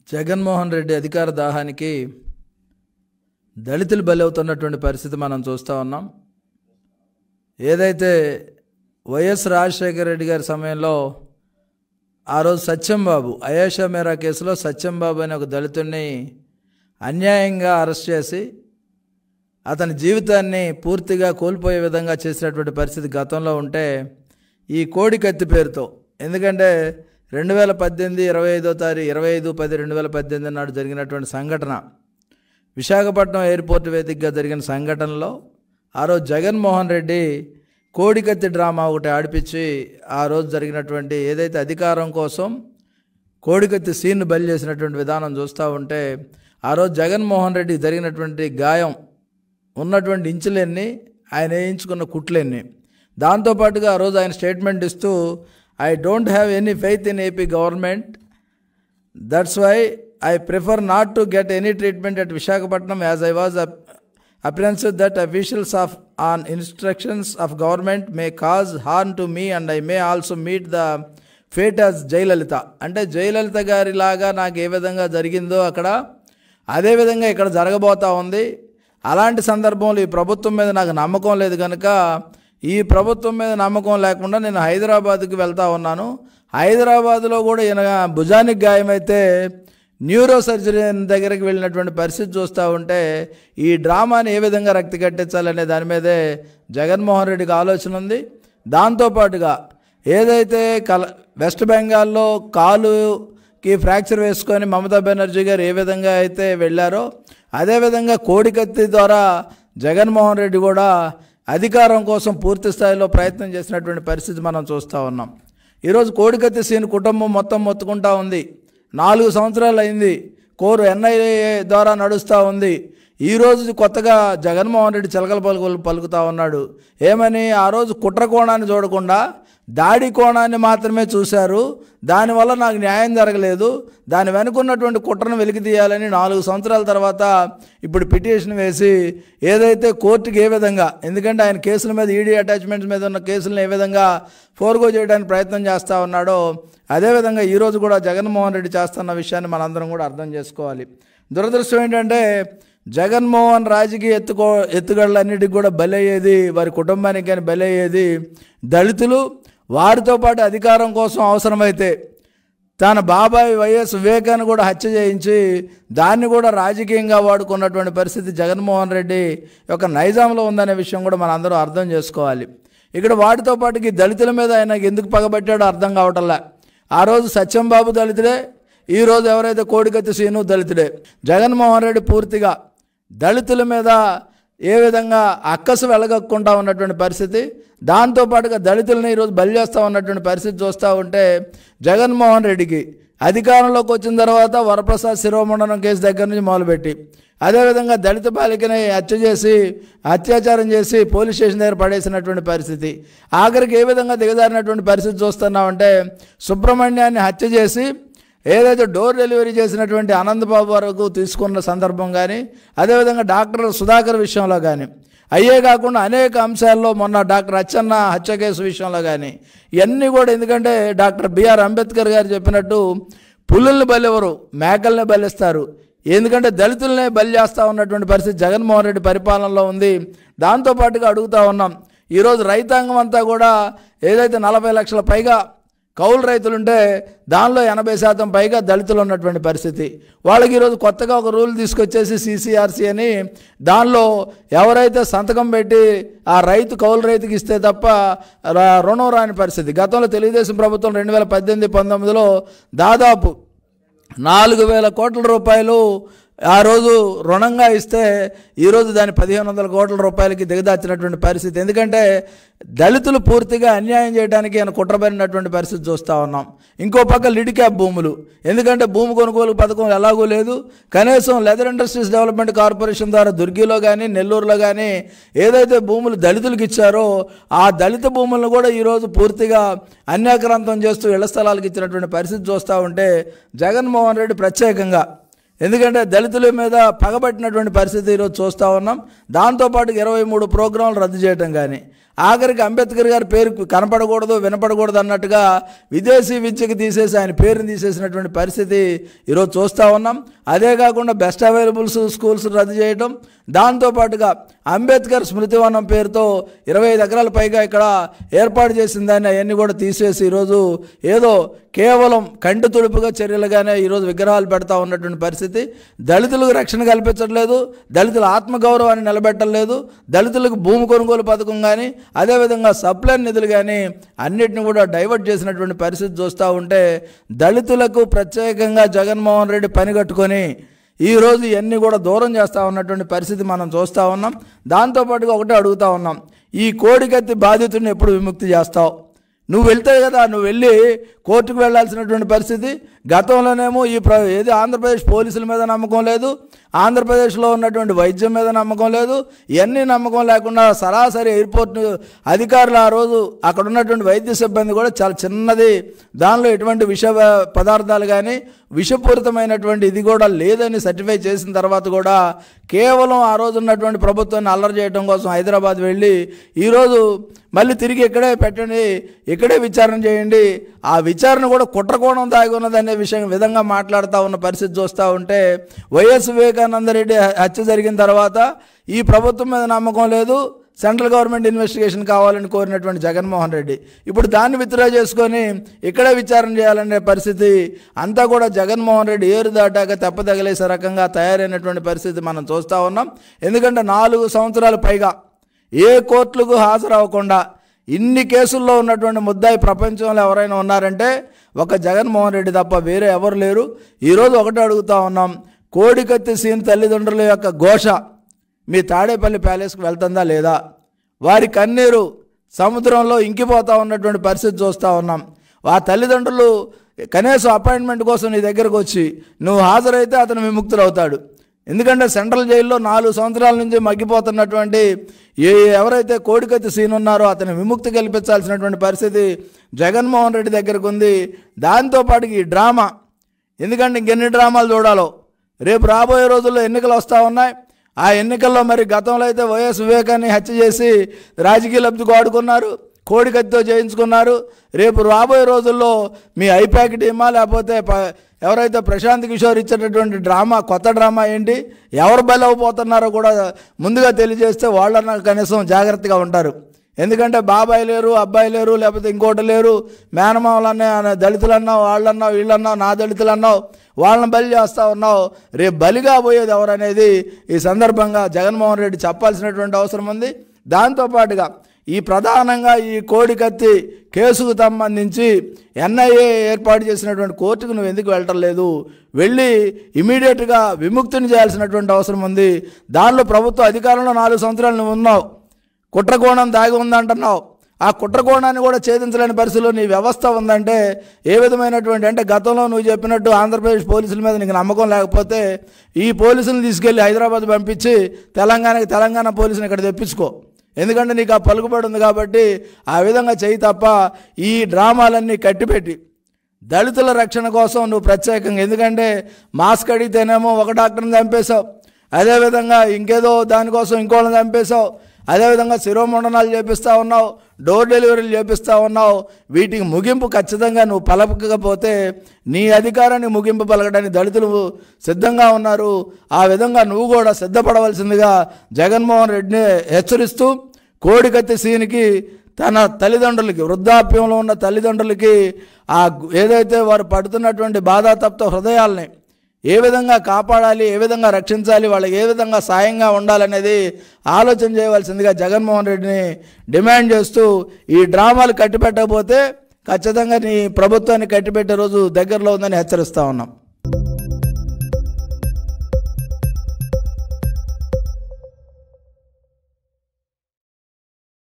జగన్మోహన్ రెడ్డి అధికార దాహానికి దళితులు బలవుతున్నటువంటి పరిస్థితి మనం చూస్తూ ఉన్నాం. ఏదైతే వైఎస్ రాజశేఖర రెడ్డి గారి సమయంలో ఆ రోజు సత్యంబాబు అయేషా మేరా కేసులో సత్యంబాబు అనే ఒక దళితుడిని అన్యాయంగా అరెస్ట్ చేసి అతని జీవితాన్ని పూర్తిగా కోల్పోయే విధంగా చేసినటువంటి పరిస్థితి గతంలో ఉంటే, ఈ కోడి కత్తి పేరుతో, ఎందుకంటే 2018 25/10/2018 నాడు జరిగినటువంటి సంఘటన, విశాఖపట్నం ఎయిర్పోర్ట్ వేదికగా జరిగిన సంఘటనలో ఆ రోజు జగన్మోహన్ రెడ్డి కోడికత్తి డ్రామా ఒకటి ఆడిపించి ఆ రోజు జరిగినటువంటి ఏదైతే అధికారం కోసం కోడికత్తి సీన్ను బలి చేసినటువంటి విధానం చూస్తూ ఉంటే, ఆ రోజు జగన్మోహన్ రెడ్డికి జరిగినటువంటి గాయం ఉన్నటువంటి ఇంచులెన్ని, ఆయన వేయించుకున్న కుట్లెన్ని, దాంతోపాటుగా ఆ రోజు ఆయన స్టేట్మెంట్ ఇస్తూ I don't have any faith in AP government. That's why I prefer not to get any treatment at Visakhapatnam, as I was apprehensive that officials on instructions of government may cause harm to me and I may also meet the fate as Jayalalitha. అంటే జయలలిత గారి లాగా నాకు ఏ విధంగా జరిగిందో అక్కడ అదే విధంగా ఇక్కడ జరగబోతా ఉంది. అలాంటి సందర్భంలో ఈ ప్రభుత్వం మీద నాకు నమ్మకం లేదు కనుక, ఈ ప్రభుత్వం మీద నమ్మకం లేకుండా నేను హైదరాబాద్కి వెళ్తా ఉన్నాను. హైదరాబాద్లో కూడా ఈయన భుజానికి గాయమైతే న్యూరో సర్జరీ దగ్గరికి వెళ్ళినటువంటి పరిస్థితి చూస్తూ ఉంటే, ఈ డ్రామాని ఏ విధంగా రక్తి కట్టించాలనే దాని మీదే జగన్మోహన్ రెడ్డికి ఆలోచన ఉంది. దాంతోపాటుగా ఏదైతే వెస్ట్ బెంగాల్లో కాలుకి ఫ్రాక్చర్ వేసుకొని మమతా బెనర్జీ గారు ఏ విధంగా అయితే వెళ్ళారో, అదేవిధంగా కోడికత్తి ద్వారా జగన్మోహన్ రెడ్డి కూడా అధికారం కోసం పూర్తి స్థాయిలో ప్రయత్నం చేసినటువంటి పరిస్థితి మనం చూస్తూ ఉన్నాం. ఈరోజు కోడికత్తి సీన్ కుటుంబం మొత్తం మొత్తుకుంటూ ఉంది. 4 సంవత్సరాలు అయింది, కోరు ఎన్ఐఏ ద్వారా నడుస్తూ ఉంది. ఈరోజు కొత్తగా జగన్మోహన్ రెడ్డి చిలకల పలుకులు పలుకుతూ ఉన్నాడు. ఏమని? ఆ రోజు కుట్ర కోణాన్ని చూడకుండా దాడి కోణాన్ని మాత్రమే చూశారు, దానివల్ల నాకు న్యాయం జరగలేదు, దాని వెనుకున్నటువంటి కుట్రను వెలికి తీయాలని 4 సంవత్సరాల తర్వాత ఇప్పుడు పిటిషన్ వేసి ఏదైతే కోర్టుకి ఏ విధంగా, ఎందుకంటే ఆయన కేసుల మీద ఈడీ అటాచ్మెంట్స్ మీద ఉన్న కేసులను ఏ విధంగా ఫోర్గో చేయడానికి ప్రయత్నం చేస్తూ ఉన్నాడో, అదేవిధంగా ఈరోజు కూడా జగన్మోహన్ రెడ్డి చేస్తున్న విషయాన్ని మనందరం కూడా అర్థం చేసుకోవాలి. దురదృష్టం ఏంటంటే, జగన్మోహన్ రాజకీయ ఎత్తుగడలన్నిటికీ కూడా బలయ్యేది, వారి కుటుంబానికి కానీ బలయ్యేది దళితులు. వారితో పాటు అధికారం కోసం అవసరమైతే తన బాబాయ్ వైఎస్ వివేకాన్ని కూడా హత్య చేయించి దాన్ని కూడా రాజకీయంగా వాడుకున్నటువంటి పరిస్థితి జగన్మోహన్ రెడ్డి యొక్క నైజాంలో ఉందనే విషయం కూడా మనం అందరూ అర్థం చేసుకోవాలి. ఇక్కడ వాటితో పాటుకి దళితుల మీద ఆయన ఎందుకు పగబట్టాడో అర్థం కావటంలా. ఆ రోజు సత్యంబాబు దళితుడే, ఈరోజు ఎవరైతే కోడికత్తి సీను దళితుడే. జగన్మోహన్ రెడ్డి పూర్తిగా దళితుల మీద ఏ విధంగా అక్కసు వెలగక్కుంటా ఉన్నటువంటి పరిస్థితి, దాంతోపాటుగా దళితులను ఈరోజు బలి చేస్తూ ఉన్నటువంటి పరిస్థితి చూస్తూ ఉంటే, జగన్మోహన్ రెడ్డికి అధికారంలోకి వచ్చిన తర్వాత వరప్రసాద్ శిరోమండనం కేసు దగ్గర నుంచి మొదలుపెట్టి, అదేవిధంగా దళిత బాలికని అత్యాచారం చేసి పోలీస్ స్టేషన్ దగ్గర పడేసినటువంటి పరిస్థితి, ఆఖరికి ఏ విధంగా దిగజారినటువంటి పరిస్థితి చూస్తున్నామంటే, సుబ్రహ్మణ్యాన్ని హత్య చేసి ఏదైతే డోర్ డెలివరీ చేసినటువంటి ఆనందబాబు వరకు తీసుకున్న సందర్భం కానీ, అదేవిధంగా డాక్టర్ సుధాకర్ విషయంలో కానీ, అయ్యే కాకుండా అనేక అంశాల్లో మొన్న డాక్టర్ అచ్చెన్న హత్య కేసు విషయంలో కానీ, ఇవన్నీ కూడా ఎందుకంటే డాక్టర్ బిఆర్ అంబేద్కర్ గారు చెప్పినట్టు పులుల్ని బలివ్వరు, మేకల్ని బలిస్తారు. ఎందుకంటే దళితులనే బలి చేస్తూ ఉన్నటువంటి పరిస్థితి జగన్మోహన్ రెడ్డి పరిపాలనలో ఉంది. దాంతోపాటుగా అడుగుతూ ఉన్నాం, ఈరోజు రైతాంగం అంతా కూడా ఏదైతే 40 లక్షల పైగా కౌలు రైతులుంటే దానిలో 80% పైగా దళితులు ఉన్నటువంటి పరిస్థితి. వాళ్ళకి ఈరోజు కొత్తగా ఒక రూల్ తీసుకొచ్చేసి CCRC అని, దానిలో ఎవరైతే సంతకం పెట్టి ఆ రైతు కౌలు రైతుకి ఇస్తే తప్ప రుణం రాని పరిస్థితి. గతంలో తెలుగుదేశం ప్రభుత్వం 2018-19లో దాదాపు 4,000 కోట్ల రూపాయలు ఆ రోజు రుణంగా ఇస్తే ఈరోజు దాన్ని 1,500 కోట్ల రూపాయలకి దిగదార్చినటువంటి పరిస్థితి. ఎందుకంటే దళితులు పూర్తిగా అన్యాయం చేయడానికి ఆయన కుట్రబడినటువంటి పరిస్థితి చూస్తూ ఉన్నాం. ఇంకో పక్క లిడ్ క్యాప్ భూములు, ఎందుకంటే భూమి కొనుగోలు పథకం ఎలాగూ లేదు. కనీసం లెదర్ ఇండస్ట్రీస్ డెవలప్మెంట్ కార్పొరేషన్ ద్వారా దుర్గిలో కానీ నెల్లూరులో కానీ ఏదైతే భూములు దళితులకు ఇచ్చారో ఆ దళిత భూములను కూడా ఈరోజు పూర్తిగా అన్యాక్రాంతం చేస్తూ ఇళ్ల స్థలాలకు ఇచ్చినటువంటి పరిస్థితి చూస్తూ ఉంటే, జగన్మోహన్ రెడ్డి ప్రత్యేకంగా ఎందుకంటే దళితుల మీద పగబట్టినటువంటి పరిస్థితి ఈరోజు చూస్తూ ఉన్నాం. దాంతోపాటు 23 ప్రోగ్రాంలు రద్దు చేయడం కానీ, ఆఖరికి అంబేద్కర్ గారి పేరు కనపడకూడదు వినపడకూడదు అన్నట్టుగా విదేశీ విద్యకు తీసేసి ఆయన పేరుని తీసేసినటువంటి పరిస్థితి ఈరోజు చూస్తూ ఉన్నాం. అదే కాకుండా బెస్ట్ అవైలబుల్స్ స్కూల్స్ రద్దు చేయడం, దాంతోపాటుగా అంబేద్కర్ స్మృతివనం పేరుతో 25 ఎకరాల పైగా ఇక్కడ ఏర్పాటు చేసిందని అవన్నీ కూడా తీసేసి ఈరోజు ఏదో కేవలం కంటి తుడుపుగా చర్యలుగానే ఈరోజు విగ్రహాలు పెడతా ఉన్నటువంటి పరిస్థితి. దళితులకు రక్షణ కల్పించట్లేదు, దళితుల ఆత్మగౌరవాన్ని నిలబెట్టలేదు, దళితులకు భూమి కొనుగోలు పథకం కానీ అదేవిధంగా సప్లైన్ నిధులు కానీ అన్నిటిని కూడా డైవర్ట్ చేసినటువంటి పరిస్థితి చూస్తూ ఉంటే దళితులకు ప్రత్యేకంగా జగన్మోహన్ రెడ్డి పని కట్టుకొని ఈరోజు ఇవన్నీ కూడా దూరం చేస్తూ ఉన్నటువంటి పరిస్థితి మనం చూస్తూ ఉన్నాం. దాంతోపాటుగా ఒకటే అడుగుతూ ఉన్నాం, ఈ కోడికత్తి బాధితుడిని ఎప్పుడు విముక్తి చేస్తావు? నువ్వు వెళ్తే కదా, నువ్వు వెళ్ళి కోర్టుకు వెళ్లాల్సినటువంటి పరిస్థితి. గతంలోనేమో ఏది ఆంధ్రప్రదేశ్ పోలీసుల మీద నమ్మకం లేదు, ఆంధ్రప్రదేశ్లో ఉన్నటువంటి వైద్యం మీద నమ్మకం లేదు, ఇవన్నీ నమ్మకం లేకుండా సరాసరి ఎయిర్పోర్ట్ అధికారులు ఆ రోజు అక్కడ ఉన్నటువంటి వైద్య సిబ్బంది కూడా చాలా చిన్నది, దానిలో ఎటువంటి విష పదార్థాలు కానీ విషపూరితమైనటువంటి ఇది కూడా లేదని సర్టిఫై చేసిన తర్వాత కూడా కేవలం ఆ రోజు ఉన్నటువంటి ప్రభుత్వాన్ని అల్లరి చేయడం కోసం హైదరాబాద్ వెళ్ళి ఈరోజు మళ్ళీ తిరిగి ఇక్కడే పెట్టండి, ఇక్కడే విచారణ చేయండి, ఆ విచారణ కూడా కుట్రకోణం దాగి ఉన్నదనే విధంగా మాట్లాడుతూ ఉన్న పరిస్థితి చూస్తూ ఉంటే వైఎస్ వివేకానంద రెడ్డి హత్య జరిగిన తర్వాత ఈ ప్రభుత్వం మీద నమ్మకం లేదు, సెంట్రల్ గవర్నమెంట్ ఇన్వెస్టిగేషన్ కావాలని కోరినటువంటి జగన్మోహన్ రెడ్డి ఇప్పుడు దాన్ని విత్డ్రా చేసుకొని ఇక్కడే విచారణ చేయాలనే పరిస్థితి అంతా కూడా జగన్మోహన్ రెడ్డి ఏరు దాటాక తెప్పతగిలేసే రకంగా తయారైనటువంటి పరిస్థితి మనం చూస్తూ ఉన్నాం. ఎందుకంటే 4 సంవత్సరాల పైగా ఏ కోర్టులకు హాజరవ్వకుండా ఇన్ని కేసుల్లో ఉన్నటువంటి ముద్దాయి ప్రపంచంలో ఎవరైనా ఉన్నారంటే ఒక జగన్మోహన్ రెడ్డి తప్ప వేరే ఎవరు లేరు. ఈరోజు ఒకటే అడుగుతూ ఉన్నాం, కోడికత్తి సీన్ తల్లిదండ్రుల యొక్క ఘోష మీ తాడేపల్లి ప్యాలెస్కి వెళ్తుందా లేదా? వారి కన్నీరు సముద్రంలో ఇంకిపోతూ ఉన్నటువంటి పరిస్థితి చూస్తూ ఉన్నాం. ఆ తల్లిదండ్రులు కనీసం అపాయింట్మెంట్ కోసం నీ దగ్గరకు వచ్చి నువ్వు హాజరైతే అతను విముక్తులవుతాడు. ఎందుకంటే సెంట్రల్ జైల్లో 4 సంవత్సరాల నుంచి మగ్గిపోతున్నటువంటి ఎవరైతే కోడికత్తి సీన్ ఉన్నారో అతను విముక్తి కల్పించాల్సినటువంటి పరిస్థితి జగన్మోహన్ రెడ్డి దగ్గరకు ఉంది. దాంతోపాటు ఈ డ్రామా, ఎందుకంటే ఇంకెన్ని డ్రామాలు చూడాలో. రేపు రాబోయే రోజుల్లో ఎన్నికలు వస్తూ ఉన్నాయి. ఆ ఎన్నికల్లో మరి గతంలో అయితే వైఎస్ వివేకాన్ని హత్య చేసి రాజకీయ లబ్ధికి వాడుకున్నారు, కోడికత్తితో చేయించుకున్నారు. రేపు రాబోయే రోజుల్లో మీ ఐపాక్ టీమా లేకపోతే ఎవరైతే ప్రశాంత్ కిషోర్ ఇచ్చేటటువంటి డ్రామా, కొత్త డ్రామా ఏంటి, ఎవరు బలైపోతున్నారో కూడా ముందుగా తెలియజేస్తే వాళ్ళన్నా కనీసం జాగ్రత్తగా ఉంటారు. ఎందుకంటే బాబాయ్ లేరు, అబ్బాయి లేరు, లేకపోతే ఇంకోటి లేరు, మేనమామలన్నా దళితులన్నావు, వాళ్ళన్నావు, వీళ్ళన్నావు, నా దళితులన్నావు, వాళ్ళని బలి చేస్తూ ఉన్నావు. రేపు బలిగా పోయేది ఎవరనేది ఈ సందర్భంగా జగన్మోహన్ రెడ్డి చెప్పాల్సినటువంటి అవసరం ఉంది. దాంతోపాటుగా ఈ ప్రధానంగా ఈ కోడికత్తి కేసుకు సంబంధించి ఎన్ఐఏ ఏర్పాటు చేసినటువంటి కోర్టుకు నువ్వు ఎందుకు వెళ్ళటం లేదు? వెళ్ళి ఇమీడియట్గా విముక్తిని చేయాల్సినటువంటి అవసరం ఉంది. దానిలో ప్రభుత్వ అధికారంలో 4 సంవత్సరాలు నువ్వు ఉన్నావు, కుట్రకోణం దాగి ఉందంటున్నావు. ఆ కుట్రకోణాన్ని కూడా ఛేదించలేని పరిస్థితిలో నీ వ్యవస్థ ఉందంటే ఏ విధమైనటువంటి, అంటే గతంలో నువ్వు చెప్పినట్టు ఆంధ్రప్రదేశ్ పోలీసుల మీద నీకు నమ్మకం లేకపోతే ఈ పోలీసులను తీసుకెళ్ళి హైదరాబాద్ పంపించి తెలంగాణ పోలీసుని ఇక్కడ తెప్పించుకో. ఎందుకంటే నీకు ఆ పలుకుబడి ఉంది కాబట్టి ఆ విధంగా చేయి తప్ప ఈ డ్రామాలన్నీ కట్టిపెట్టి దళితుల రక్షణ కోసం నువ్వు ప్రత్యేకంగా, ఎందుకంటే మాస్క్ అడిగితేనేమో ఒక డాక్టర్ని చంపేశావు, అదేవిధంగా ఇంకేదో దానికోసం ఇంకోళ్ళని చంపేశావు, అదేవిధంగా శిరోమండనాలు చేపిస్తూ ఉన్నావు, డోర్ డెలివరీలు చేపిస్తూ ఉన్నావు. వీటికి ముగింపు ఖచ్చితంగా నువ్వు పలకకపోతే నీ అధికారాన్ని ముగింపు పలకడానికి దళితులు సిద్ధంగా ఉన్నారు. ఆ విధంగా నువ్వు కూడా సిద్ధపడవలసిందిగా జగన్మోహన్ రెడ్డిని హెచ్చరిస్తూ కోడికత్తి సీన్కి తన తల్లిదండ్రులకి, వృద్ధాప్యంలో ఉన్న తల్లిదండ్రులకి ఆ ఏదైతే వారు పడుతున్నటువంటి బాధాతప్త హృదయాల్ని ఏ విధంగా కాపాడాలి, ఏ విధంగా రక్షించాలి, వాళ్ళకి ఏ విధంగా సాయంగా ఉండాలనేది ఆలోచన చేయవలసిందిగా జగన్మోహన్ రెడ్డిని డిమాండ్ చేస్తూ ఈ డ్రామాలు కట్టిపెట్టకపోతే ఖచ్చితంగా నీ ప్రభుత్వాన్ని కట్టిపెట్టే రోజు దగ్గరలో ఉందని హెచ్చరిస్తూ ఉన్నాం.